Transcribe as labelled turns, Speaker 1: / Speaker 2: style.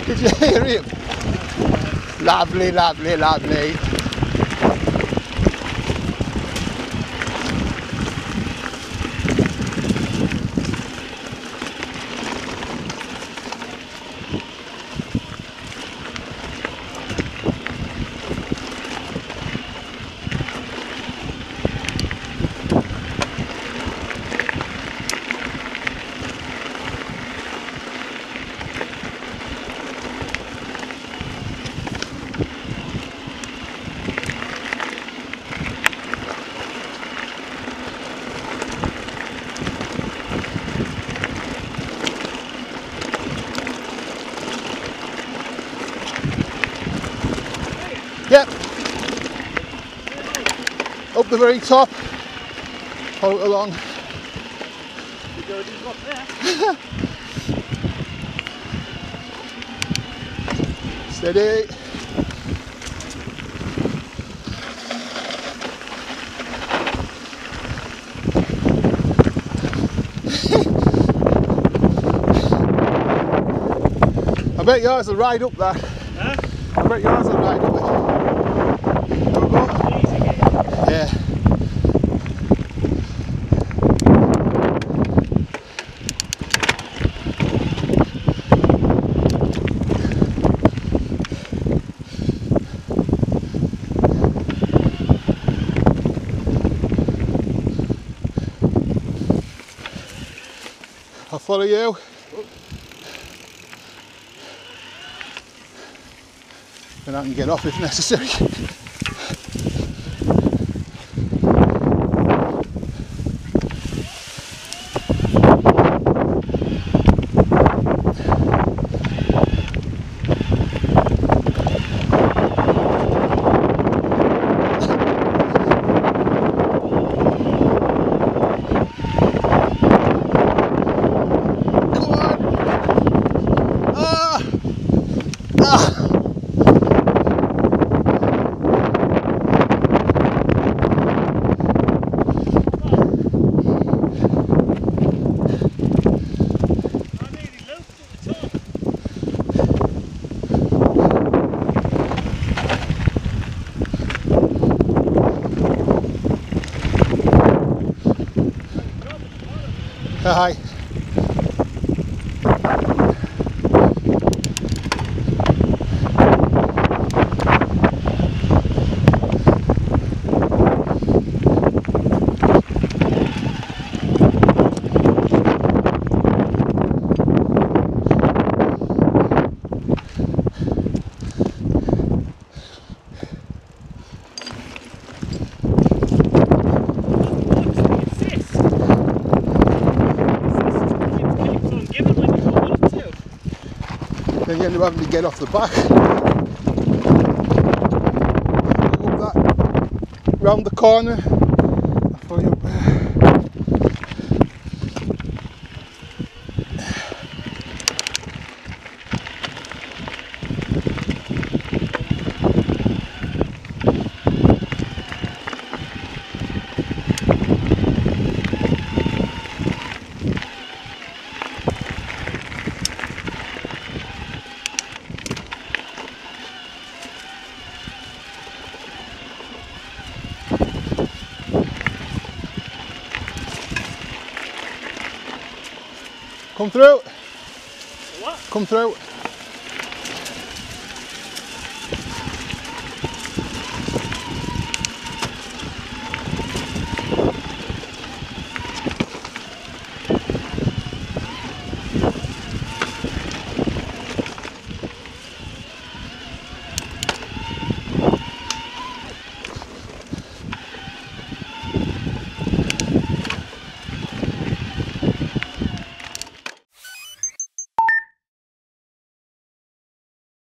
Speaker 1: Did you hear him? Lovely, lovely, lovely. Yep. Up the very top. Hold it along. Steady. I bet yours will ride up that.
Speaker 2: Huh?
Speaker 1: I bet yours will ride up it. There we go. Yeah. I'll follow you. And I can get off if necessary. Hi. Then you end up having to get off the back. Up that, round the corner. I'll follow you up there. Come through.
Speaker 2: What?
Speaker 1: Come through.